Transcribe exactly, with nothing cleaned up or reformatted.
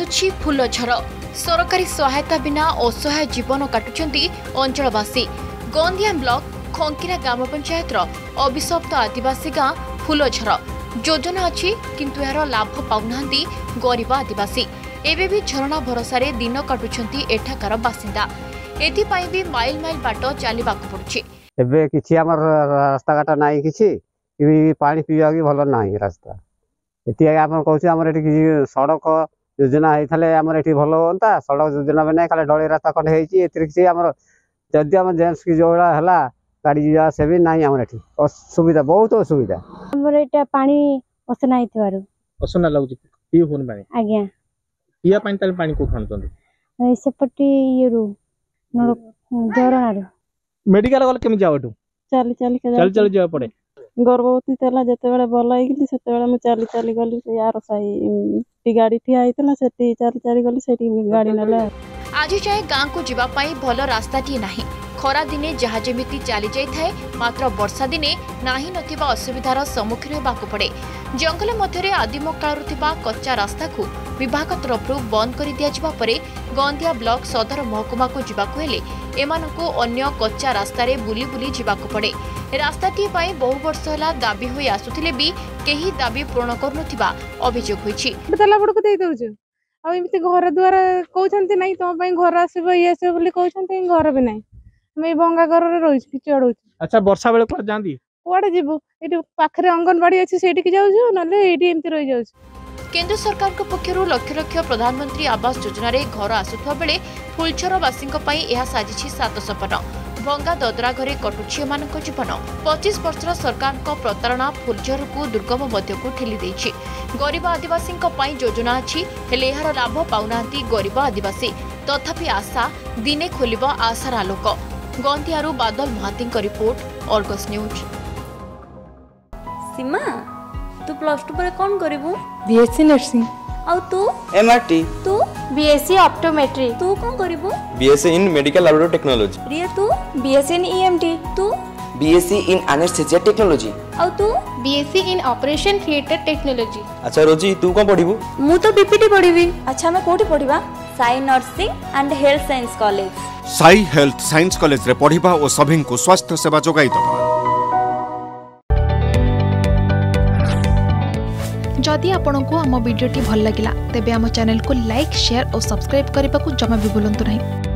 बढ़ुछि फूलझर सरकारी सहायता बिना असहाय जीवन काटुछंती अंचलवासी। गोंदिया ब्लॉक खंकिरा ग्राम पंचायत अभिशप्त आदिवासी गाँ फूलझर योजना अच्छी किंतु यार लाभ पाउनाहांती गरीब आदिवासी। एबे भी झरणा भरोसा दिन काटुछंती एठाकार बासिंदा। एथिपाई भी माइल माइल बाट चलवाक पड़ुछि। एबे किछि हमर रास्ता घाटा नाही किछि पानी पीवा की भल नाही रास्ता। एति आपण कहछु हमर एठी सड़क योजना होइथले हमर एठी भल होंता। सड़क योजना बे नाही खाली ढळी रास्ता खंड हेछि। एति किछि हमर जदि हम जेंट्स की जोड़ा हला गाड़ी जा से भी नाही हमर एठी असुविधा बहुत असुविधा। हमर एटा पानी असना हितवारु असना लागु पी होन पानी आज्ञा पिया पानी ताले पानी को खानतोंदी सेपटी येरु नड़ जोरनाडु मेडिकल गले केमि जावटू चली चली के चल चल जाव पड़े। गर्भवती तला जते बेले भल आइगली सेते बेले मु चली चली गली से यार साई टी गाड़ी ठिया आइतला सेती चली चली गली सेती गाड़ी नला। आज जाए गाँ को जीवा पाई भल रास्ताटी नाही। खरा दिने जहा जेमिति चली जाई थाए मात्र वर्षा दिने नाही नथिबा असुविधार सम्मुखीन हेबाकु पड़े। जंगल मध्यरे आदिम कालरु थिबा कच्चा रास्ता को विभाग तरफ बंद कर दिया जिबा परे गोंदिया ब्लॉक सदर महकुमा को जीवाकु हेले एमानकु अन्य कच्चा रास्तारे बुली बुली जीवाकु पड़े। रास्ताटी पाई बहु वर्ष होला दाबी होई आसुथिले भी केही दाबी पूर्ण करनुथिबा अभियोग होईछि। तला बडको देई दउछु आ एमिति घर द्वार कहउछन्ती नाही तम पई घर आसीबो ये से बोली कहउछन्ती घर भी नाही। मैं भंगा घर रे रहिछ कि चढ़ौ। अच्छा वर्षा बेले पर जांदी कोडे जीवो एठी पाखरे अंगनवाड़ी अछि सेठी कि जाउछु नले एठी एमिति रहि जाउछु। केंद्र सरकार को पक्षरु लक्ष लक्ष प्रधानमंत्री आवास योजना रे घर आसुथवा बेले फुलझर वासिंक पई एहा साजिछि सात सपन। भंगा ददरा घरे कटुछि एमानक जीवन। पच्चीस वर्षर सरकार को प्रतारणा फुलझर को दुर्गम मध्य को ठेली देछि। गरीब आदिवासी योजना अच्छी हेले एहार लाभ पाउनाहांती गरीब आदिवासी। तथापि आशा दिने खोलिब आशार आलोक। गोंदियारू Badal Mahati report Argus news. सीमा तू प्लस टू पर कौन करिवु? BSc nursing. और तू? एमआरटी। तू? BSc optometry. तू कौन करिवु? BSc in medical laboratory technology. Riya तू? BSc in EMT. तू? BSc in anaesthesia technology. और तू? BSc in operation theatre technology. अच्छा रोजी तू कौन पढ़िबु? मु तो बीपीटी पढ़िबी। अच्छा मैं कोठी पढ़िबा? Sai nursing and health science college. Sai health science college रे पढ़िबा और सभी को स्वास्थ्य सेवा जोगाई दबा। जदि आपंक आम भिडी भल लगा तेब आम चैनल को लाइक शेयर और सब्सक्राइब करने को जमा भी भूलु नहीं।